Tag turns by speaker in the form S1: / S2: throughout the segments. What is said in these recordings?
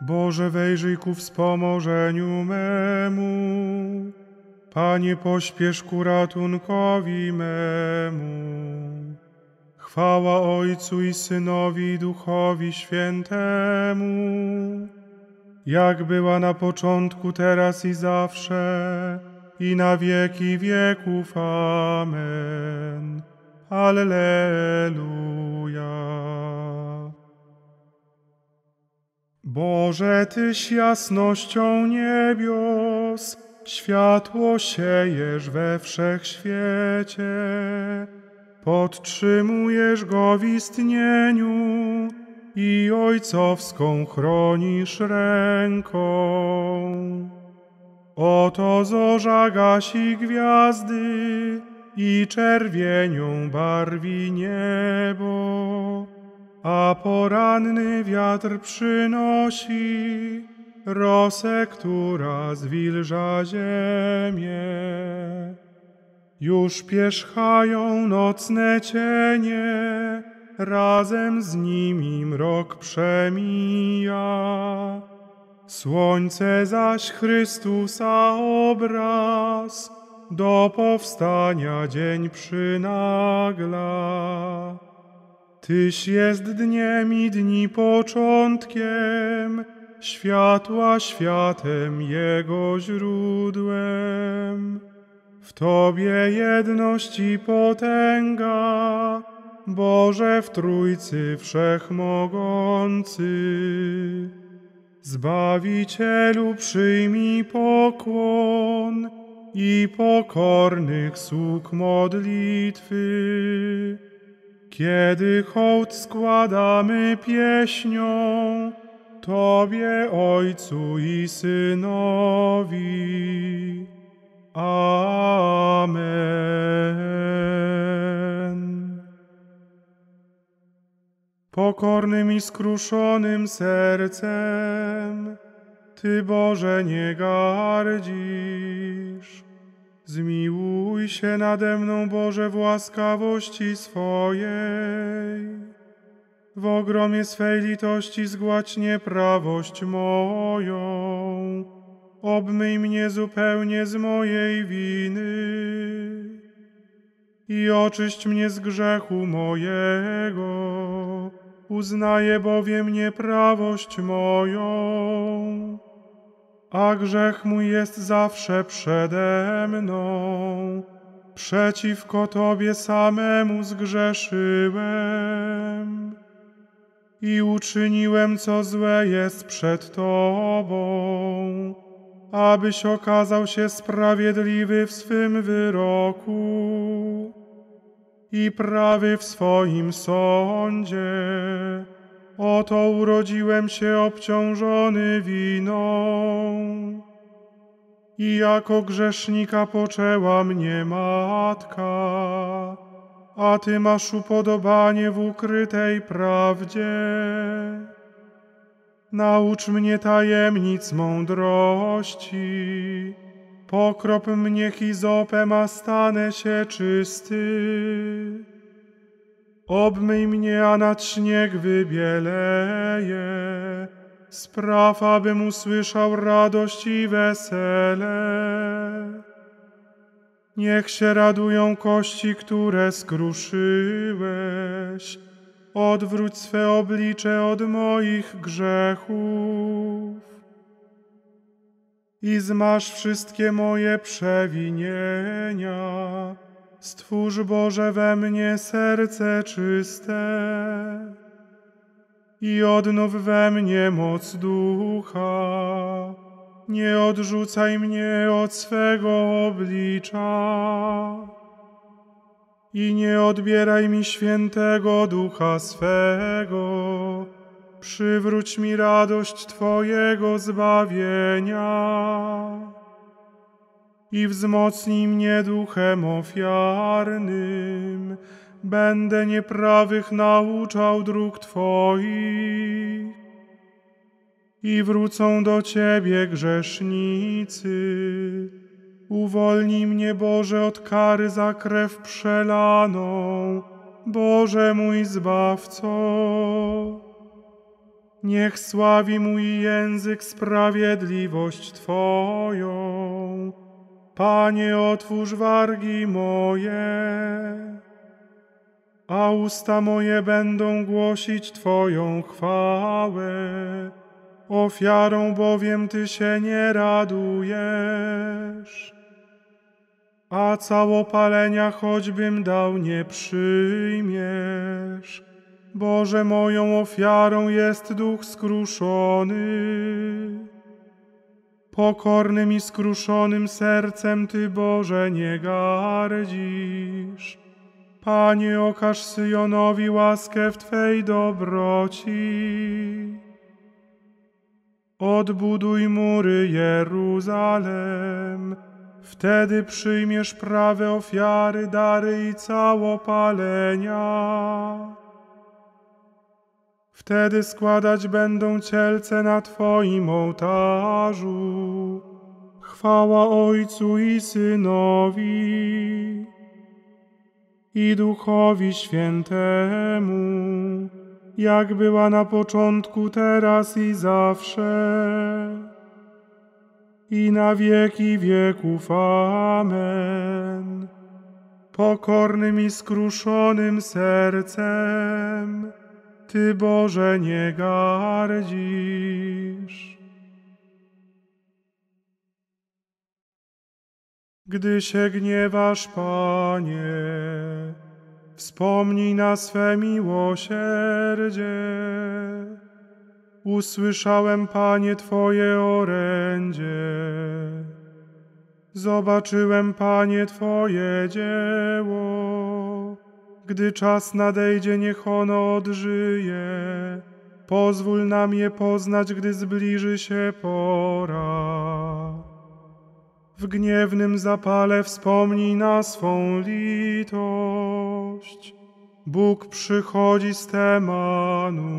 S1: Boże, wejrzyj ku wspomożeniu memu. Panie, pośpiesz ku ratunkowi memu. Chwała Ojcu i Synowi i Duchowi Świętemu, jak była na początku, teraz i zawsze, i na wieki wieków. Amen. Alleluja. Boże, Tyś jasnością niebios, światło siejesz we wszechświecie, podtrzymujesz go w istnieniu i ojcowską chronisz ręką. Oto zorza gasi gwiazdy i czerwienią barwi niebo, a poranny wiatr przynosi rosę, która zwilża ziemię. Już pierzchają nocne cienie, razem z nimi mrok przemija. Słońce zaś Chrystusa obraz, do powstania dzień przynagla. Tyś jest dniem i dni początkiem, światła światem Jego źródłem. W Tobie jedność i potęga, Boże w Trójcy Wszechmogący. Zbawicielu, przyjmij pokłon i pokornych sług modlitwy. Kiedy hołd składamy pieśnią Tobie, Ojcu i Synowi. Amen. Pokornym i skruszonym sercem Ty, Boże, nie gardzisz. Zmiłuj się nade mną, Boże, w łaskawości swojej. W ogromie swej litości zgładź nieprawość moją. Obmyj mnie zupełnie z mojej winy i oczyść mnie z grzechu mojego. Uznaję bowiem nieprawość moją, a grzech mój jest zawsze przede mną. Przeciwko Tobie samemu zgrzeszyłem i uczyniłem, co złe jest przed Tobą, abyś okazał się sprawiedliwy w swym wyroku i prawy w swoim sądzie. Oto urodziłem się obciążony winą i jako grzesznika poczęła mnie matka, a Ty masz upodobanie w ukrytej prawdzie. Naucz mnie tajemnic mądrości, pokrop mnie hizopem, a stanę się czysty. Obmyj mnie, a nad śnieg wybieleję, spraw, abym usłyszał radość i wesele. Niech się radują kości, które skruszyłeś, odwróć swe oblicze od moich grzechów i zmaż wszystkie moje przewinienia. Stwórz, Boże, we mnie serce czyste i odnów we mnie moc ducha. Nie odrzucaj mnie od swego oblicza i nie odbieraj mi świętego Ducha swego. Przywróć mi radość Twojego zbawienia i wzmocnij mnie duchem ofiarnym. Będę nieprawych nauczał dróg Twoich i wrócą do Ciebie grzesznicy. Uwolnij mnie, Boże, od kary za krew przelaną, Boże mój Zbawco. Niech sławi mój język sprawiedliwość Twoją. Panie, otwórz wargi moje, a usta moje będą głosić Twoją chwałę. Ofiarą bowiem Ty się nie radujesz, a całopalenia choćbym dał nie przyjmiesz. Boże, moją ofiarą jest duch skruszony. Pokornym i skruszonym sercem Ty, Boże, nie gardzisz. Panie, okaż Syjonowi łaskę w Twej dobroci. Odbuduj mury Jeruzalem, wtedy przyjmiesz prawe ofiary, dary i całopalenia. Wtedy składać będą cielce na Twoim ołtarzu. Chwała Ojcu i Synowi, i Duchowi Świętemu, jak była na początku, teraz i zawsze, i na wieki wieków. Amen. Pokornym i skruszonym sercem Ty, Boże, nie gardzisz. Gdy się gniewasz, Panie, wspomnij na swe miłosierdzie. Usłyszałem, Panie, Twoje orędzie. Zobaczyłem, Panie, Twoje dzieło. Gdy czas nadejdzie, niech ono odżyje. Pozwól nam je poznać, gdy zbliży się pora. W gniewnym zapale wspomnij na swą litość. Bóg przychodzi z Temanu.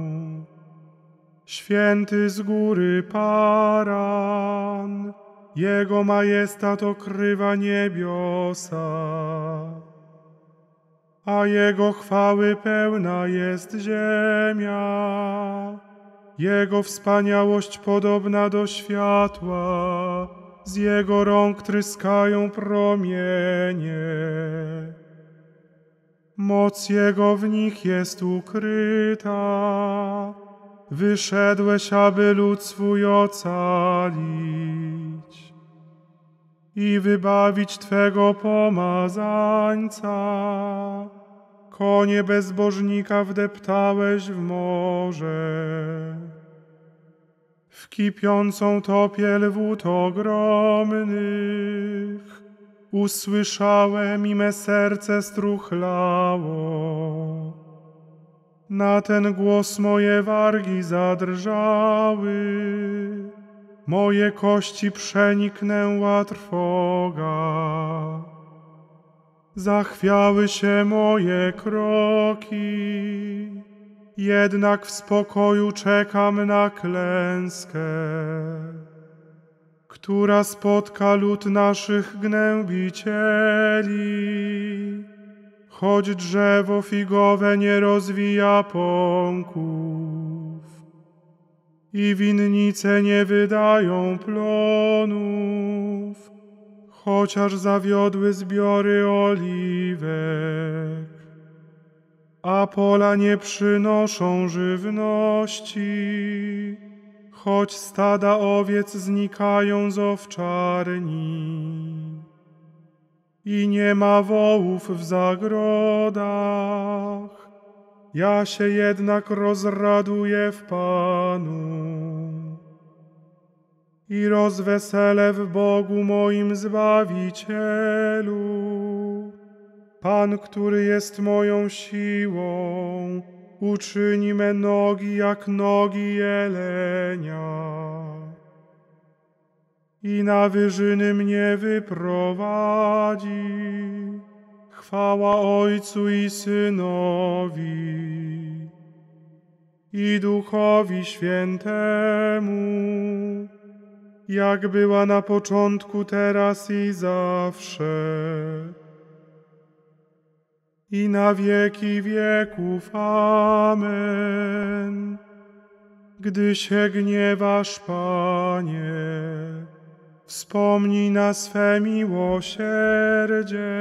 S1: Święty z góry Paran, Jego majestat okrywa niebiosa, a Jego chwały pełna jest ziemia. Jego wspaniałość podobna do światła, z Jego rąk tryskają promienie. Moc Jego w nich jest ukryta. Wyszedłeś, aby lud swój ocalić i wybawić Twego pomazańca. Konie bezbożnika wdeptałeś w morze, w kipiącą topiel wód ogromnych. Usłyszałem i me serce struchlało. Na ten głos moje wargi zadrżały, moje kości przeniknęła trwoga. Zachwiały się moje kroki, jednak w spokoju czekam na klęskę, która spotka lud naszych gnębicieli. Choć drzewo figowe nie rozwija pąków i winnice nie wydają plonów, chociaż zawiodły zbiory oliwek, a pola nie przynoszą żywności, choć stada owiec znikają z owczarni i nie ma wołów w zagrodach, ja się jednak rozraduję w Panu i rozweselę w Bogu moim Zbawicielu. Pan, który jest moją siłą, uczyni me nogi jak nogi jelenia i na wyżyny mnie wyprowadzi. Chwała Ojcu i Synowi i Duchowi Świętemu, jak była na początku, teraz i zawsze, i na wieki wieków. Amen. Gdy się gniewasz, Panie, wspomnij na swe miłosierdzie.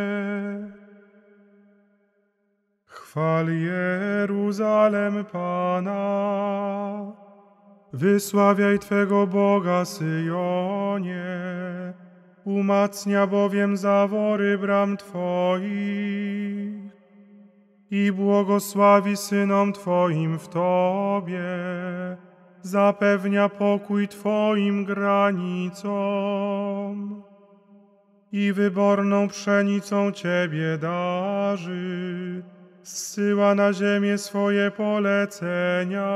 S1: Chwal Jeruzalem Pana, wysławiaj Twego Boga, Syjonie, umacnia bowiem zawory bram Twoich i błogosławi synom Twoim w Tobie, zapewnia pokój Twoim granicom i wyborną pszenicą Ciebie darzy, zsyła na ziemię swoje polecenia,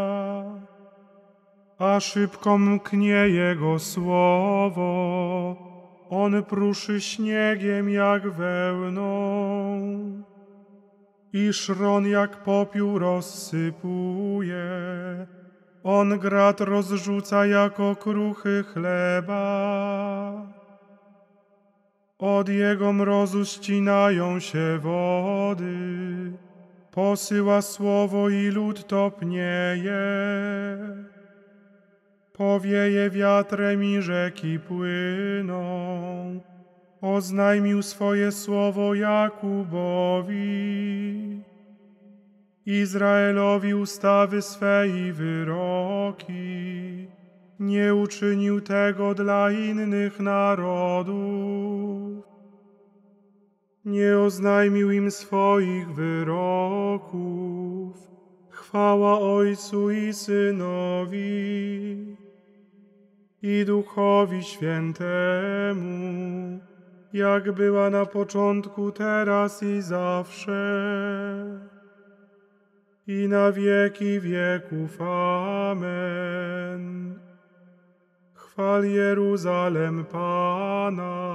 S1: a szybko mknie Jego słowo, On pruszy śniegiem jak wełną i szron jak popiół rozsypuje. On grat rozrzuca jako kruchy chleba. Od Jego mrozu ścinają się wody, posyła słowo i lód topnieje. Powieje wiatrem i rzeki płyną, oznajmił swoje słowo Jakubowi, Izraelowi ustawy swe i wyroki. Nie uczynił tego dla innych narodów. Nie oznajmił im swoich wyroków. Chwała Ojcu i Synowi i Duchowi Świętemu, jak była na początku, teraz i zawsze, i na wieki wieków. Amen. Chwal Jeruzalem Pana.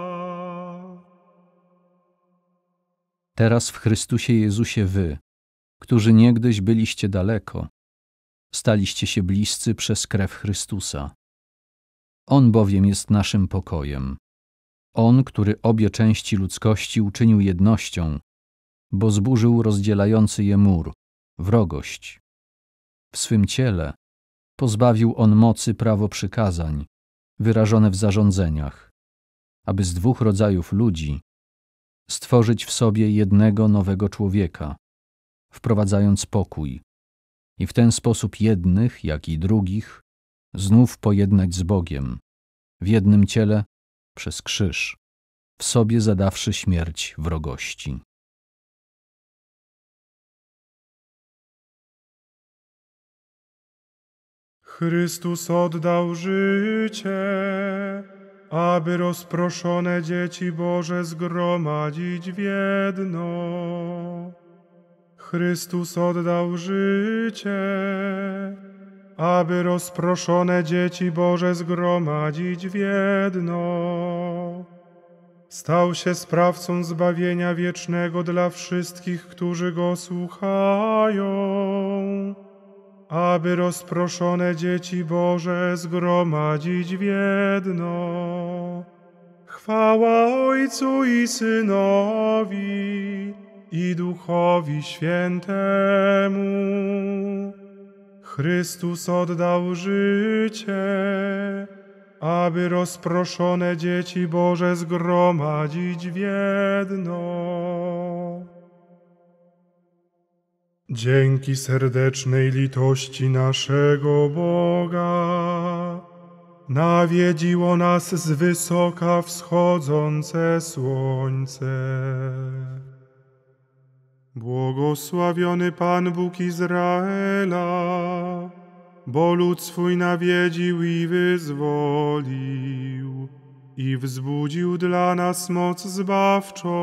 S2: Teraz w Chrystusie Jezusie wy, którzy niegdyś byliście daleko, staliście się bliscy przez krew Chrystusa. On bowiem jest naszym pokojem. On, który obie części ludzkości uczynił jednością, bo zburzył rozdzielający je mur, wrogość. W swym ciele pozbawił On mocy prawo przykazań, wyrażone w zarządzeniach, aby z dwóch rodzajów ludzi stworzyć w sobie jednego nowego człowieka, wprowadzając pokój i w ten sposób jednych, jak i drugich znów pojednać z Bogiem, w jednym ciele przez krzyż, w sobie zadawszy śmierć wrogości.
S1: Chrystus oddał życie, aby rozproszone dzieci Boże zgromadzić w jedno. Chrystus oddał życie, aby rozproszone dzieci Boże zgromadzić w jedno. Stał się sprawcą zbawienia wiecznego dla wszystkich, którzy Go słuchają, aby rozproszone dzieci Boże zgromadzić w jedno. Chwała Ojcu i Synowi i Duchowi Świętemu. Chrystus oddał życie, aby rozproszone dzieci Boże zgromadzić w jedno. Dzięki serdecznej litości naszego Boga nawiedziło nas z wysoka wschodzące słońce. Błogosławiony Pan Bóg Izraela, bo lud swój nawiedził i wyzwolił i wzbudził dla nas moc zbawczą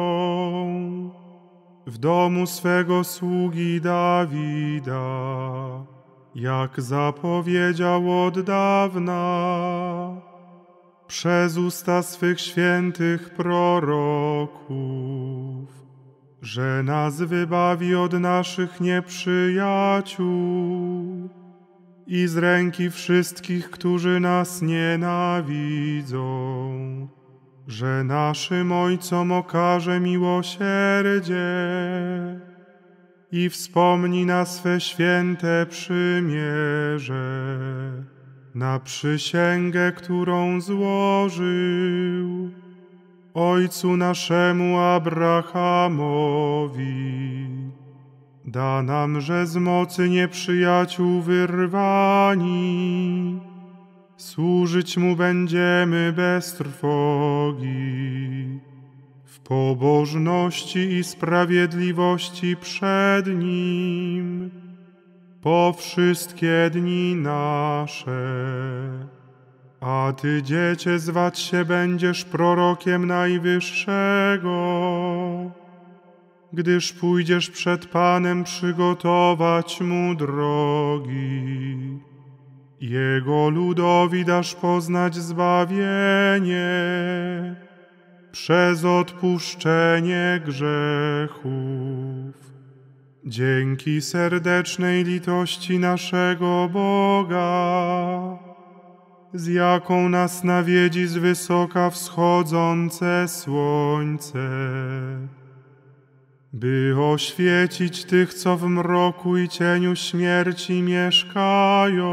S1: w domu swego sługi Dawida, jak zapowiedział od dawna przez usta swych świętych proroków, że nas wybawi od naszych nieprzyjaciół i z ręki wszystkich, którzy nas nienawidzą, że naszym Ojcom okaże miłosierdzie i wspomnij na swe święte przymierze, na przysięgę, którą złożył ojcu naszemu Abrahamowi. Da nam, że z mocy nieprzyjaciół wyrwani, służyć Mu będziemy bez trwogi, w pobożności i sprawiedliwości przed Nim, po wszystkie dni nasze. A Ty, Dziecię, zwać się będziesz prorokiem Najwyższego, gdyż pójdziesz przed Panem przygotować Mu drogi. Jego ludowi dasz poznać zbawienie przez odpuszczenie grzechów. Dzięki serdecznej litości naszego Boga, z jaką nas nawiedzi z wysoka wschodzące słońce, by oświecić tych, co w mroku i cieniu śmierci mieszkają,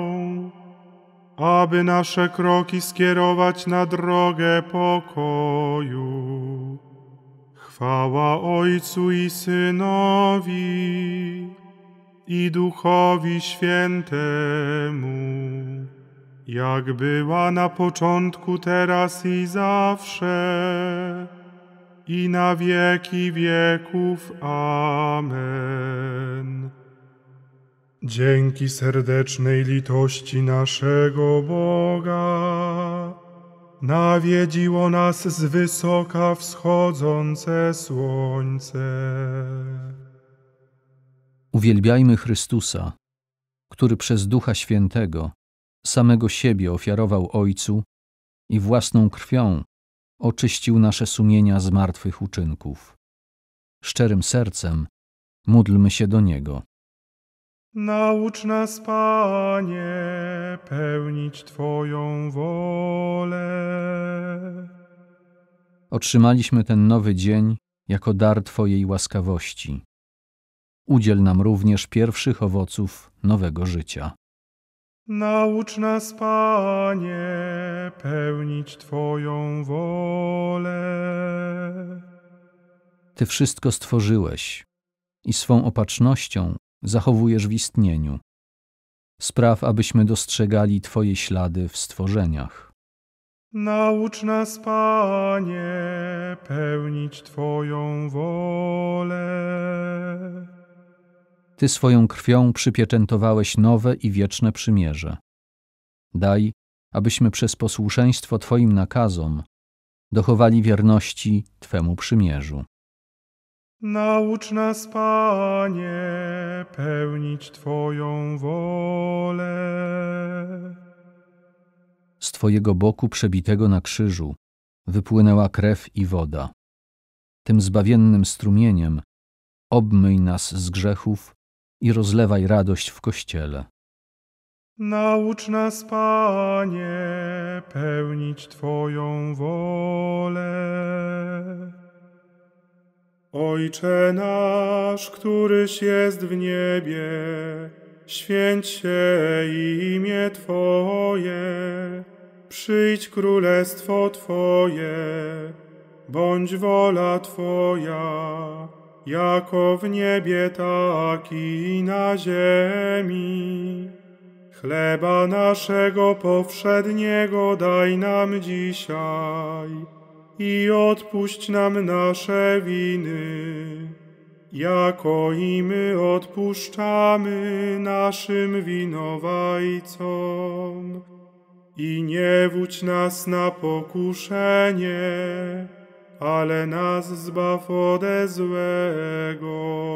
S1: aby nasze kroki skierować na drogę pokoju. Chwała Ojcu i Synowi, i Duchowi Świętemu, jak była na początku, teraz i zawsze, i na wieki wieków. Amen. Dzięki serdecznej litości naszego Boga nawiedziło nas z wysoka wschodzące słońce.
S2: Uwielbiajmy Chrystusa, który przez Ducha Świętego samego siebie ofiarował Ojcu i własną krwią oczyścił nasze sumienia z martwych uczynków. Szczerym sercem módlmy się do Niego.
S1: Naucz nas, Panie, pełnić Twoją wolę.
S2: Otrzymaliśmy ten nowy dzień jako dar Twojej łaskawości. Udziel nam również pierwszych owoców nowego życia.
S1: Naucz nas, Panie, pełnić Twoją wolę.
S2: Ty wszystko stworzyłeś i swą opatrznością zachowujesz w istnieniu. Spraw, abyśmy dostrzegali Twoje ślady w stworzeniach.
S1: Naucz nas, Panie, pełnić Twoją wolę.
S2: Ty swoją krwią przypieczętowałeś nowe i wieczne przymierze. Daj, abyśmy przez posłuszeństwo Twoim nakazom dochowali wierności Twemu przymierzu.
S1: Naucz nas, Panie, pełnić Twoją wolę.
S2: Z Twojego boku przebitego na krzyżu wypłynęła krew i woda. Tym zbawiennym strumieniem obmyj nas z grzechów i rozlewaj radość w Kościele.
S1: Naucz nas, Panie, pełnić Twoją wolę. Ojcze nasz, któryś jest w niebie, święć się imię Twoje, przyjdź królestwo Twoje, bądź wola Twoja, jako w niebie, tak i na ziemi. Chleba naszego powszedniego daj nam dzisiaj i odpuść nam nasze winy, jako i my odpuszczamy naszym winowajcom. I nie wódź nas na pokuszenie, ale nas zbaw ode złego.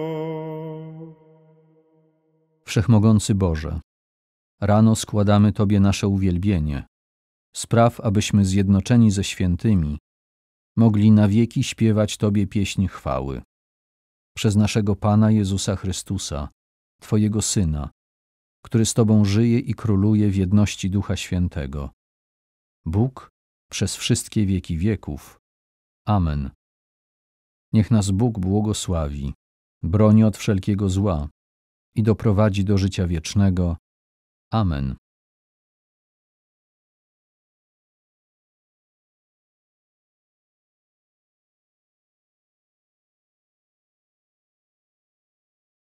S2: Wszechmogący Boże, rano składamy Tobie nasze uwielbienie. Spraw, abyśmy zjednoczeni ze świętymi mogli na wieki śpiewać Tobie pieśń chwały. Przez naszego Pana Jezusa Chrystusa, Twojego Syna, który z Tobą żyje i króluje w jedności Ducha Świętego. Bóg przez wszystkie wieki wieków. Amen. Niech nas Bóg błogosławi, broni od wszelkiego zła i doprowadzi do życia wiecznego. Amen.